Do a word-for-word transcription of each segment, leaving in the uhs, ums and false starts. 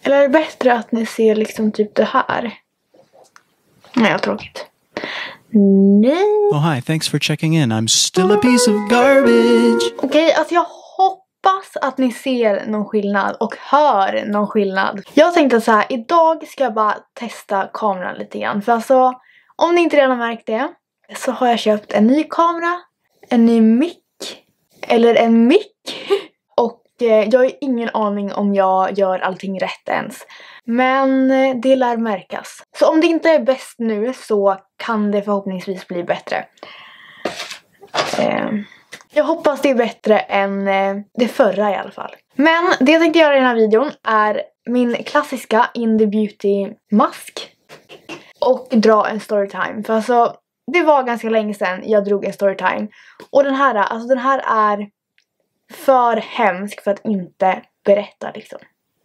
Eller är det bättre att ni ser liksom typ det här? Nej, jag tråkigt. Nej. Oh hi, thanks for checking in. I'm still a piece of garbage. Okej, okay, alltså jag hoppas att ni ser någon skillnad och hör någon skillnad. Jag tänkte så här, idag ska jag bara testa kameran lite grann. För alltså, om ni inte redan märkt det, så har jag köpt en ny kamera, en ny mic, eller en mic. Och eh, jag har ingen aning om jag gör allting rätt ens. Men eh, det lär märkas. Så om det inte är bäst nu så kan det förhoppningsvis bli bättre. Eh, jag hoppas det är bättre än eh, det förra i alla fall. Men det jag tänkte göra i den här videon är min klassiska Indie Beauty mask. Och dra en storytime. För alltså, det var ganska länge sedan jag drog en storytime. Och den här, alltså den här är för hemsk för att inte berätta liksom.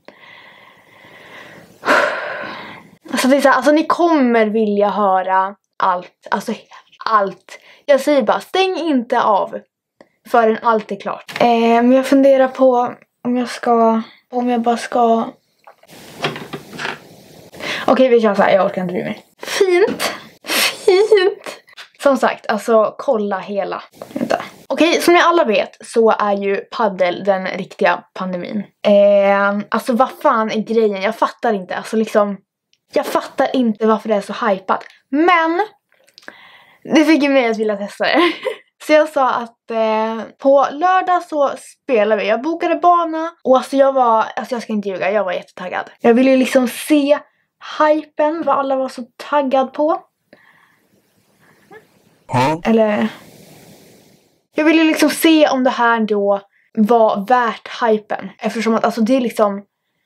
Alltså det är så här, alltså ni kommer vilja höra allt. Alltså allt. Jag säger bara, stäng inte av förrän allt är klart. Eh, men jag funderar på om jag ska, om jag bara ska... Okej, vi kör så här, jag orkar inte bry mig. Fint. Fint. Som sagt, alltså kolla hela. Vänta. Okej, som ni alla vet så är ju paddel den riktiga pandemin. Eh, alltså vad fan är grejen? Jag fattar inte. Alltså liksom, jag fattar inte varför det är så hypat. Men det fick ju mig att vilja testa det. Så jag sa att eh, på lördag så spelar vi. Jag bokade bana. Och alltså jag var, alltså jag ska inte ljuga, jag var jättetaggad. Jag ville ju liksom se hypen, vad alla var så taggad på. Mm. Eller... Jag ville liksom se om det här då var värt hypen. Eftersom att alltså det är liksom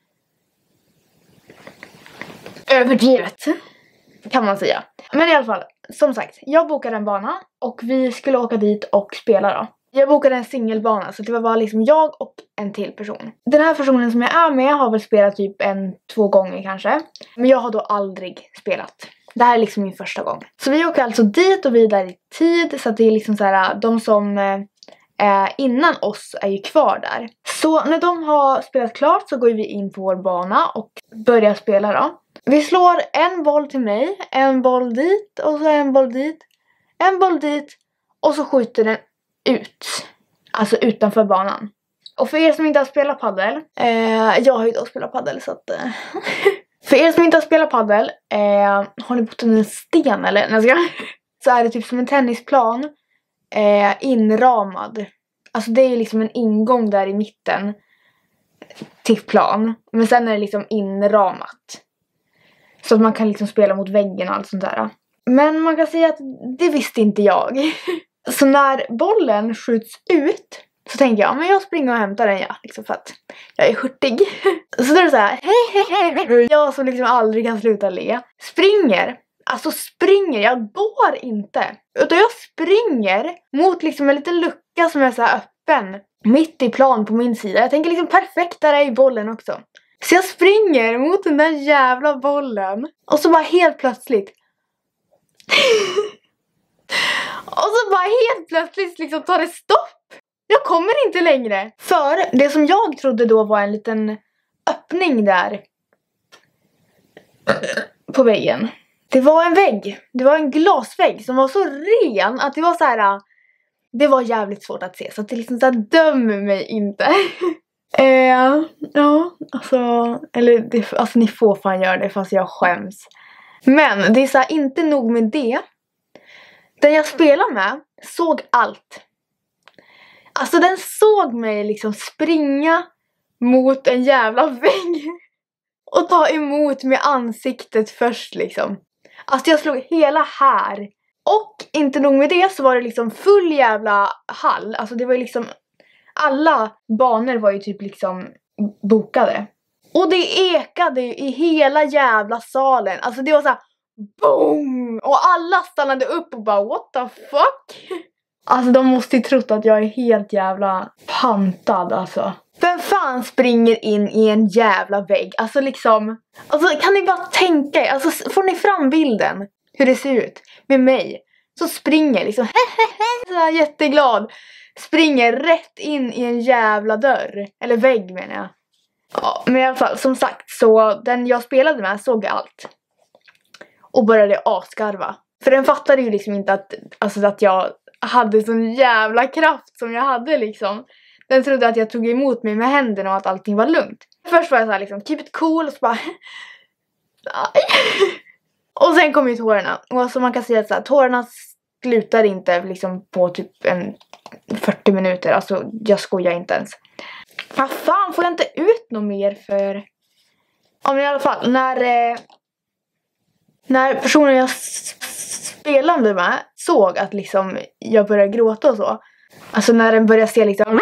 överdrivet, kan man säga. Men i alla fall, som sagt, jag bokade en bana och vi skulle åka dit och spela då. Jag bokade en singelbana så det var bara liksom jag och en till person. Den här personen som jag är med har väl spelat typ en, två gånger kanske. Men jag har då aldrig spelat. Det här är liksom min första gång. Så vi åker alltså dit och vidare i tid. Så att det är liksom så här, de som är innan oss är ju kvar där. Så när de har spelat klart så går vi in på vår bana och börjar spela då. Vi slår en boll till mig, en boll dit och så en boll dit. En boll dit och så skjuter den ut. Alltså utanför banan. Och för er som inte har spelat paddel. Eh, jag har ju då spelat paddel så att... Eh. För er som inte har spelat paddel. Eh, har ni bott under en sten eller? Nej, ska... Så är det typ som en tennisplan. Eh, inramad. Alltså det är liksom en ingång där i mitten. Till plan. Men sen är det liksom inramat. Så att man kan liksom spela mot väggen och allt sånt där. Men man kan säga att det visste inte jag. Så när bollen skjuts ut så tänker jag, men jag springer och hämtar den, ja. Liksom för att jag är hurtig. Så då är det så här, hej, hej, hej. Jag som liksom aldrig kan sluta le. Springer, alltså springer, jag går inte. Utan jag springer mot liksom en liten lucka som är så här öppen. Mitt i plan på min sida. Jag tänker liksom perfekt där är i bollen också. Så jag springer mot den där jävla bollen. Och så bara helt plötsligt. Och så bara helt plötsligt liksom tar det stopp. Jag kommer inte längre. För det som jag trodde då var en liten öppning där. På väggen. Det var en vägg. Det var en glasvägg som var så ren att det var så här. Det var jävligt svårt att se. Så att det liksom så här, döm mig inte. eh, ja, alltså. Eller det, alltså ni får fan göra det fast jag skäms. Men det är så här, inte nog med det. Den jag spelar med såg allt. Alltså den såg mig liksom springa mot en jävla vägg. Och ta emot med ansiktet först liksom. Alltså jag slog hela här. Och inte nog med det så var det liksom full jävla hall. Alltså det var ju liksom, alla banor var ju typ liksom bokade. Och det ekade ju i hela jävla salen. Alltså det var så här, boom! Och alla stannade upp och bara, what the fuck? Alltså de måste ju trott att jag är helt jävla pantad alltså. Vem fan springer in i en jävla vägg? Alltså liksom, alltså kan ni bara tänka er, alltså får ni fram bilden hur det ser ut med mig? Så springer liksom, så här jätteglad. Springer rätt in i en jävla dörr. Eller vägg menar jag. Ja, men i alla fall, som sagt, så den jag spelade med såg allt. Och började asgarva. För den fattade ju liksom inte att, alltså, att jag hade sån jävla kraft som jag hade liksom. Den trodde att jag tog emot mig med händerna och att allting var lugnt. Först var jag så här liksom, keep it cool och så bara... Och sen kom ju tårarna. Och så man kan säga att så här, tårarna slutar inte liksom på typ en fyrtio minuter. Alltså jag skojar inte ens. Vad fan, får jag inte ut något mer för... Ja, men i alla fall, när... Eh, när personen jag spelade med såg att liksom jag började gråta och så. Alltså när den började se liksom...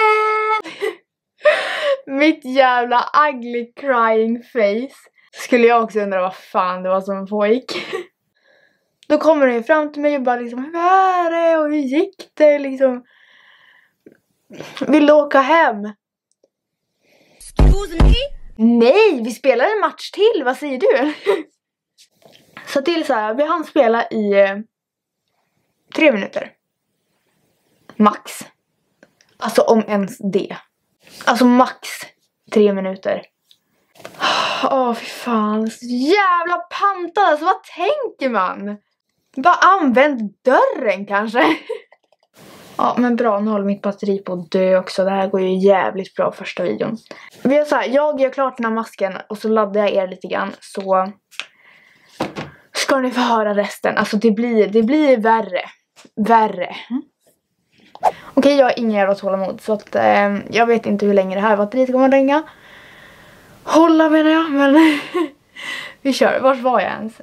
mitt jävla ugly crying face. Skulle jag också undra vad fan det var som pågick. Då kommer den ju fram till mig och bara liksom, hur är det och hur gick det liksom? Vill du åka hem? Excuse me? Nej, vi spelar en match till, vad säger du? Så till så här, vi hann spela i eh, tre minuter. Max. Alltså om ens det. Alltså max tre minuter. Åh, oh, fy fan. Så jävla pantad. Alltså vad tänker man? Bara använd dörren kanske. Ja, men bra. Nu håller mitt batteri på att dö också. Det här går ju jävligt bra första videon. Vi är så här, jag gör klart den här masken och så laddar jag er lite grann. Så ska ni få höra resten. Alltså det blir, det blir värre. Värre. Mm. Okej, okay, jag har ingen jävla tålamod. Så att eh, jag vet inte hur länge det här batteriet kommer att ringa. Hålla menar jag, men vi kör. Vart var jag ens?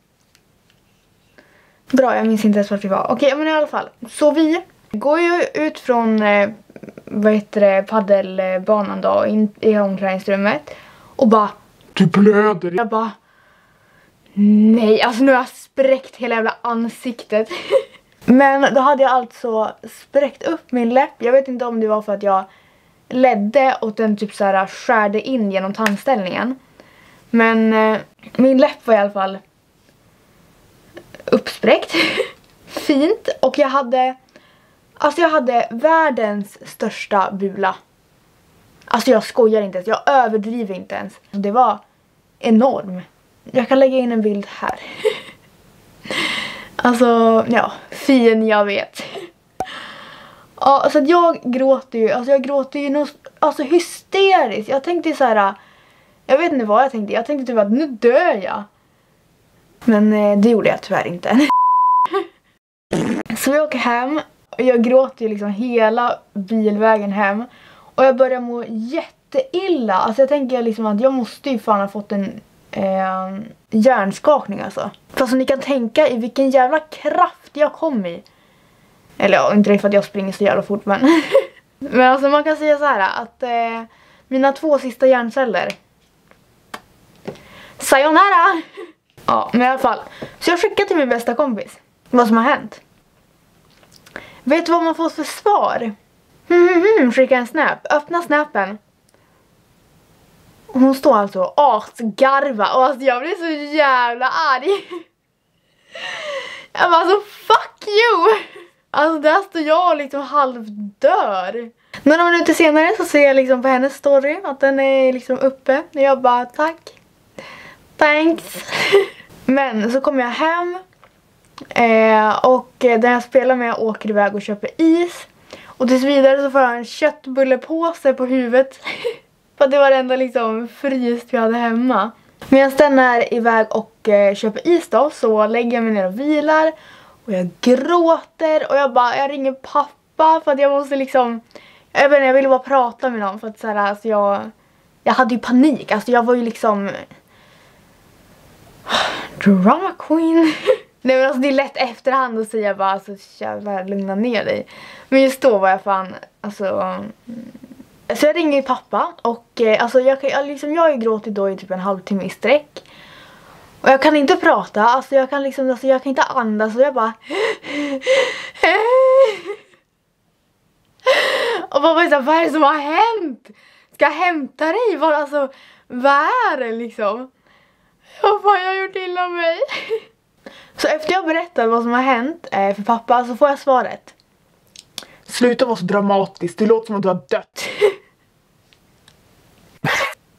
Bra, jag minns inte ens vart vi var. Okej, men i alla fall. Så vi går ju ut från eh, vad heter det, paddelbanan då, in i omklädningsrummet. Och bara, du blöder. Jag bara, nej, alltså nu har jag spräckt hela jävla ansiktet. Men då hade jag alltså spräckt upp min läpp. Jag vet inte om det var för att jag ledde och den typ så här skärde in genom tandställningen. Men eh, min läpp var i alla fall uppspräckt. Fint. Och jag hade, alltså jag hade världens största bula. Alltså jag skojar inte ens, jag överdriver inte ens. Det var enorm. Jag kan lägga in en bild här. Alltså, ja, fin jag vet. Ja, så att jag gråter ju, alltså jag gråter ju nog, alltså hysteriskt. Jag tänkte så här, jag vet inte vad jag tänkte. Jag tänkte typ att nu dör jag. Men eh, det gjorde jag tyvärr inte. Så vi åker hem och jag gråter ju liksom hela bilvägen hem. Och jag börjar må jätteilla. Alltså jag tänker liksom att jag måste ju fan ha fått en eh, hjärnskakning alltså. Fast så ni kan tänka i vilken jävla kraft jag kom i. Eller ja, inte det för att jag springer så jävla fort, men... men alltså man kan säga så här att eh, mina två sista hjärnceller. Sayonara! Ja, men i alla fall. Så jag skickar till min bästa kompis vad som har hänt. Vet du vad man får för svar? Hmm, hmm, hmm, skicka en snap. Öppna snappen. Hon står alltså och asgarva. Och alltså jag blir så jävla arg. Jag bara så fuck you. Alltså där står jag och liksom halvdör. Några minuter senare så ser jag liksom på hennes story att den är liksom uppe. Och jag bara tack. Thanks. Men så kommer jag hem. Eh, och den jag spelar med åker iväg och köper is. Och tills vidare så får jag en köttbullepåse på huvudet. För det var det enda liksom fryst vi hade hemma. Medan den är iväg och eh, köper is då, så lägger jag mig ner och vilar. Och jag gråter och jag bara, jag ringer pappa för att jag måste liksom, jag vet inte, jag ville bara prata med någon för att så här, alltså jag, jag hade ju panik, alltså jag var ju liksom drama queen. Nej men alltså det är lätt efterhand att säga bara, alltså jävlar, lugna ner dig. Men just då var jag fan, alltså, så jag ringer pappa och alltså jag, jag, liksom, jag har ju gråtit då i typ en halvtimme i sträck. Och jag kan inte prata, alltså jag kan liksom, alltså jag kan inte andas och jag bara och bara så här, vad är det som har hänt? Ska jag hämta dig? Vad, alltså, vad är det liksom? Vad fan jag har gjort illa mig? Så efter jag berättat vad som har hänt eh, för pappa så får jag svaret. Sluta vara så dramatiskt, det låter som att du har dött.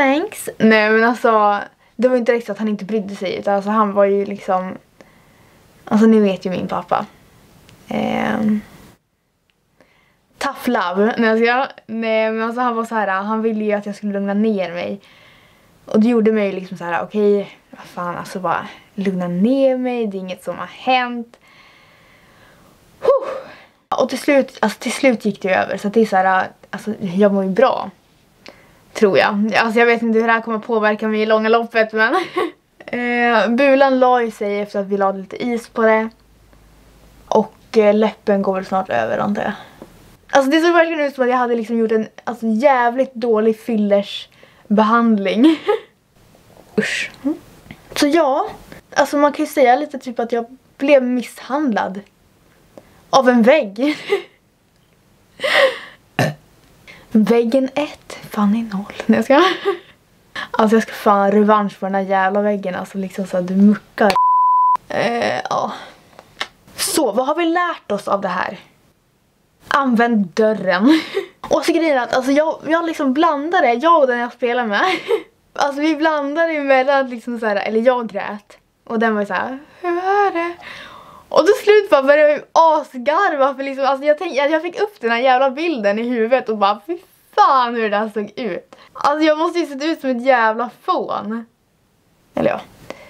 thanks. Nej men alltså, det var inte riktigt att han inte brydde sig. Utan alltså han var ju liksom, alltså ni vet ju min pappa. Ehm... Tough love. Nej, alltså jag, nej men alltså han var så här, han ville ju att jag skulle lugna ner mig. Och det gjorde mig liksom så här, okej, okay, vad fan, alltså bara lugna ner mig, det är inget som har hänt. Huh. Och till slut, alltså till slut gick det över, så att det är så här, alltså jag mår ju bra. Tror jag. Alltså jag vet inte hur det här kommer påverka mig i långa loppet, men eh, bulan la ju sig efter att vi la lite is på det. Och eh, läppen går väl snart över, antar jag. Alltså det såg verkligen ut som att jag hade liksom gjort en alltså, jävligt dålig fillers behandling. Usch. Mm. Så ja, alltså man kan ju säga lite typ att jag blev misshandlad av en vägg. Väggen ett, Fanny noll. Nej, jag ska. Alltså jag ska fan revansch på den här jävla väggen, alltså liksom så att du muckar. Eh, ja. Så, vad har vi lärt oss av det här? Använd dörren. Och så grejen att alltså jag, jag liksom blandade, jag och den jag spelar med. Alltså vi blandade emellan liksom så här, eller jag grät. Och den var ju så här, hur är det? Och till slut bara började jag asgarva för liksom, alltså jag tänkte, jag fick upp den här jävla bilden i huvudet och bara, fy fan hur det där såg ut. Alltså jag måste ju se ut som ett jävla fån. Eller ja.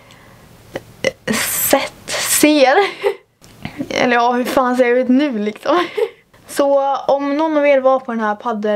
Sett, ser. Eller ja, hur fan ser jag ut nu liksom. Så om någon av er var på den här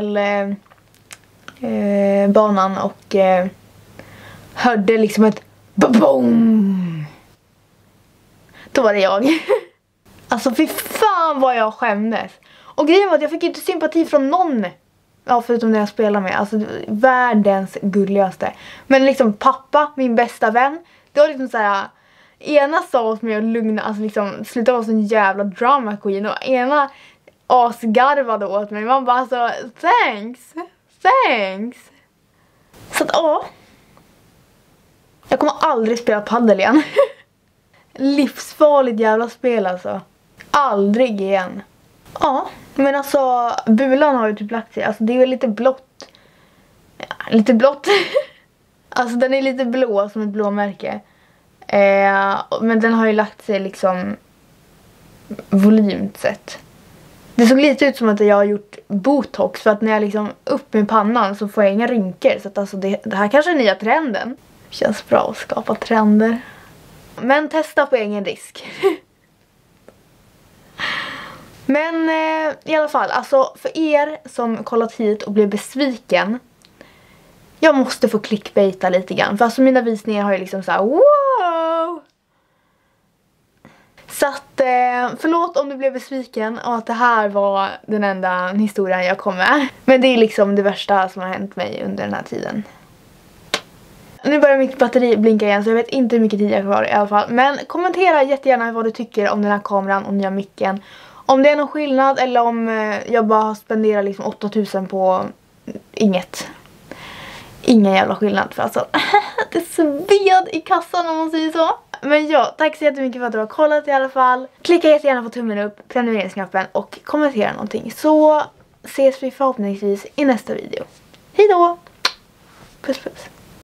paddelbanan eh, och eh, hörde liksom ett boom, då var det jag. Alltså fy fan vad jag skämdes. Och grejen var att jag fick inte sympati från någon. Ja, förutom när jag spelar med. Alltså världens gulligaste. Men liksom pappa, min bästa vän, det var liksom så här. Ena sa åt mig att lugna, alltså liksom sluta vara sån jävla drama queen. Och ena asgarvade åt mig. Man bara så, thanks, thanks. Så att ja. Jag kommer aldrig spela paddel igen. Livsfarligt jävla spel alltså. Aldrig igen. Ja, men alltså bulan har ju typ lagt sig. Alltså det är väl lite blått. Ja, lite blått. Alltså den är lite blå som ett blåmärke. Eh, men den har ju lagt sig liksom volymt sett. Det såg lite ut som att jag har gjort botox, för att när jag liksom upp med pannan så får jag inga rynkor. Så att alltså det, det här kanske är nya trenden. Känns bra att skapa trender. Men testa på egen risk. Men eh, i alla fall, alltså för er som kollat hit och blev besviken, jag måste få clickbaita lite grann. För alltså mina visningar har ju liksom så här, wow! Så att, eh, förlåt om du blev besviken och att det här var den enda historien jag kom med. Men det är liksom det värsta som har hänt mig under den här tiden. Nu börjar mitt batteri blinka igen, så jag vet inte hur mycket tid jag har kvar i alla fall. Men kommentera jättegärna vad du tycker om den här kameran och nya micken. Om det är någon skillnad eller om eh, jag bara spenderar liksom åtta tusen på inget. Ingen jävla skillnad, för alltså det sved i kassan om man säger så. Men ja, tack så jättemycket för att du har kollat i alla fall. Klicka jättegärna på tummen upp, prenumereringsknappen och kommentera någonting. Så ses vi förhoppningsvis i nästa video. Hej då! Puss puss!